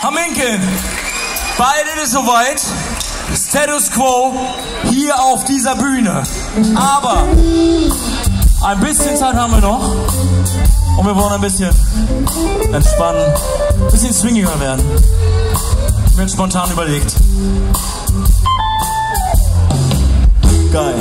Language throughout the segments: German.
Haminkeln, bald ist es soweit. Status Quo hier auf dieser Bühne. Aber ein bisschen Zeit haben wir noch. Und wir wollen ein bisschen entspannen, ein bisschen swingiger werden. Mir spontan überlegt. Geil.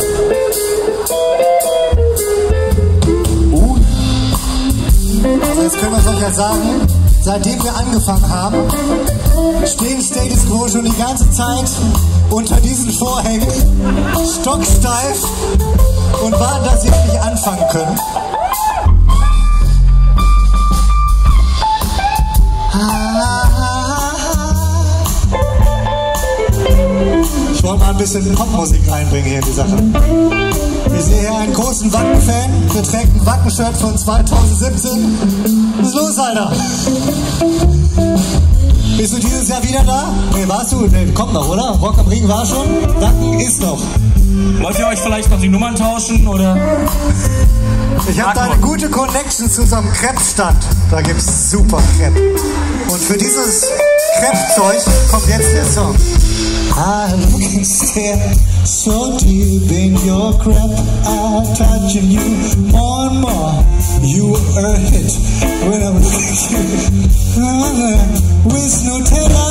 Also jetzt können wir es euch ja sagen, seitdem wir angefangen haben, stehen Status Quo schon die ganze Zeit unter diesen Vorhängen, stocksteif und warten, dass sie endlich anfangen können. Ich wollte mal ein bisschen Popmusik reinbringen hier in die Sache. Ich sehe hier einen großen Wacken-Fan, der trägt ein Wacken-Shirt von 2017. Was ist los, Alter? Bist du dieses Jahr wieder da? Nee, warst du? Nee, kommt noch, oder? Rock am Ring war schon, Wacken ist noch. Wollt ihr euch vielleicht noch die Nummern tauschen, oder? Ich habe da eine gute Connection zu so einem Crepe-Stand. Da gibt's super Crepe. Und für dieses Crepe-Zeug kommt jetzt der Song. I look and stare so deep in your crap. I'm touching you more and more. You are a hit when I'm looking at you. With Nutella.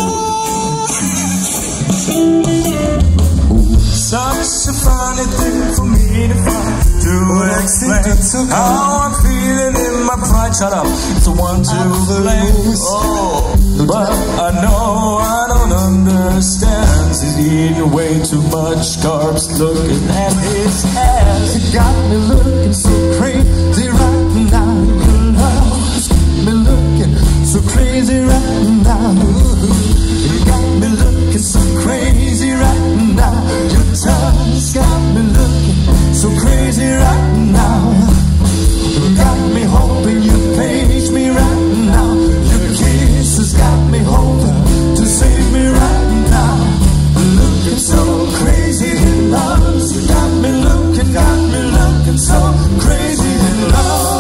Such a funny thing for me to find. To explain how I'm feeling in my pride. Shut up, it's a one to blame. Oh, but I know I don't understand. He's eating way too much carbs, looking at his ass. You got me looking so crazy right now. Your love's got me looking so crazy right now. You got me looking so crazy right now. Your touch got me looking so crazy right now. You got me hoping you'd page me right now. Your kisses got me hoping to save me right now. Looking so crazy in love. You got me looking so crazy in love.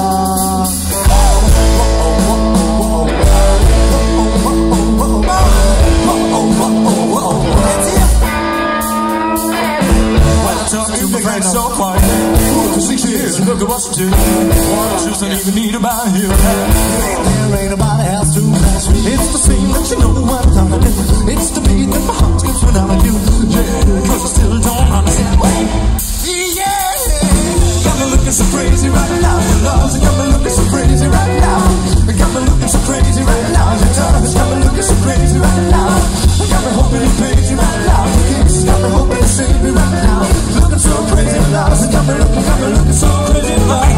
So far, for 6 years, look at what you do. One shoes don't even need about you. There ain't nobody else to match me. It's the scene that you know what I'm gonna do. It's the beat that my heart skips when I'm with you. Yeah, cause I still don't understand. Yeah, got me looking so crazy right now. Your love's got me looking so crazy right now. Got me looking so crazy right now. Your touch got me looking so crazy right now. Got me hoping you page you right now. Your kisses got me hoping to save me right now. Looking so crazy in love. Got me looking so crazy in love.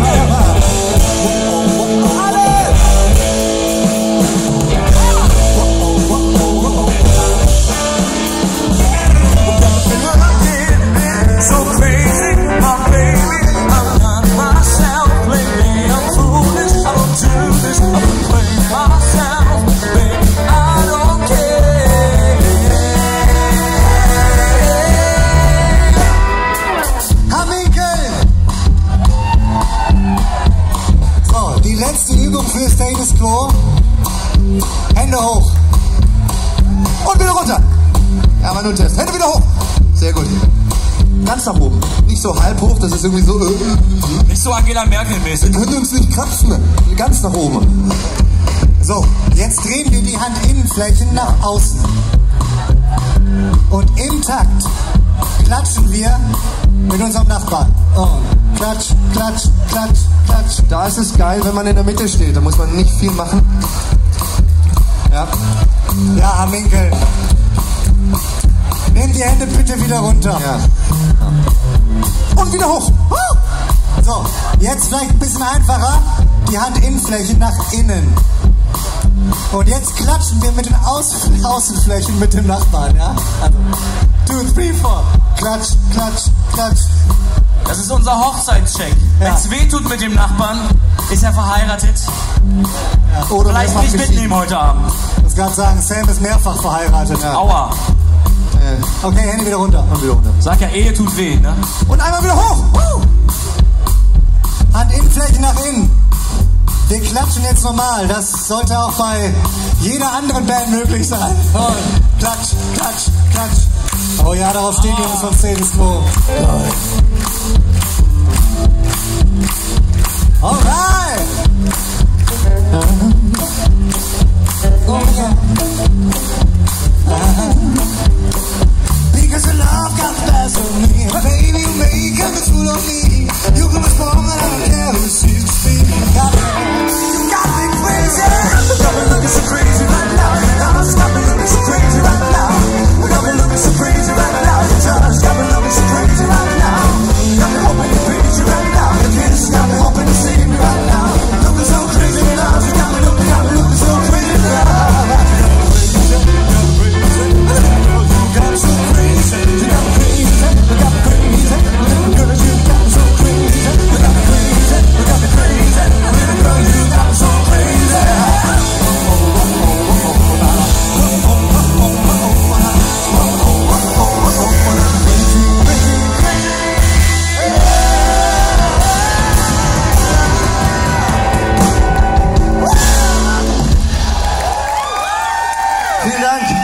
So crazy, my baby, I'm not myself. Lately I'm foolish, I don't do this. I'm playing myself, baby, I don't care. Haminkeln! So, die letzte Übung für Status Quo. Hände hoch. Und wieder runter. Ja, aber nur ein Test. Hände wieder hoch. Sehr gut. Ganz nach oben. Nicht so halb hoch, das ist irgendwie so... Nicht so Angela Merkel-mäßig. Wir können uns nicht kratzen. Ganz nach oben. So, jetzt drehen wir die Handinnenflächen nach außen. Und im Takt klatschen wir mit unserem Nachbarn. Und klatsch, klatsch, klatsch, klatsch. Da ist es geil, wenn man in der Mitte steht. Da muss man nicht viel machen. Ja. Ja, Haminkeln. Nimm die Hände bitte wieder runter. Ja. Und wieder hoch. So, jetzt vielleicht ein bisschen einfacher. Die Handinnenflächen nach innen. Und jetzt klatschen wir mit den Außenflächen mit dem Nachbarn, ja? Also, 2, 3, 4. Klatsch, klatsch, klatsch. Das ist unser Hochzeitscheck. Ja. Wenn es weh tut mit dem Nachbarn, ist er verheiratet. Ja, oder vielleicht nicht mitnehmen heute Abend. Ich muss gerade sagen, Sam ist mehrfach verheiratet. Ja. Aua. Okay, Hände wieder runter. Und wieder runter. Sag ja, Ehe tut weh, ne? Und einmal wieder hoch. Handinnenfläche nach innen. Wir klatschen jetzt nochmal. Das sollte auch bei jeder anderen Band möglich sein. Oh, klatsch, klatsch, klatsch. Oh ja, darauf stehen die Jungs vom Status Quo. Alright! Oh yeah. Because your love got the best of me. Baby, you make a fool of me. You can respond, but I don't care who sees the speed. You got me crazy. You got me looking so crazy right now. You just got me looking so crazy right now. You got me looking so crazy right now. You just got me looking so crazy right now. You got me hoping to praise you right now. You just got me hoping to see me right now. Looking so crazy now. You got me looking so crazy now. Vielen Dank.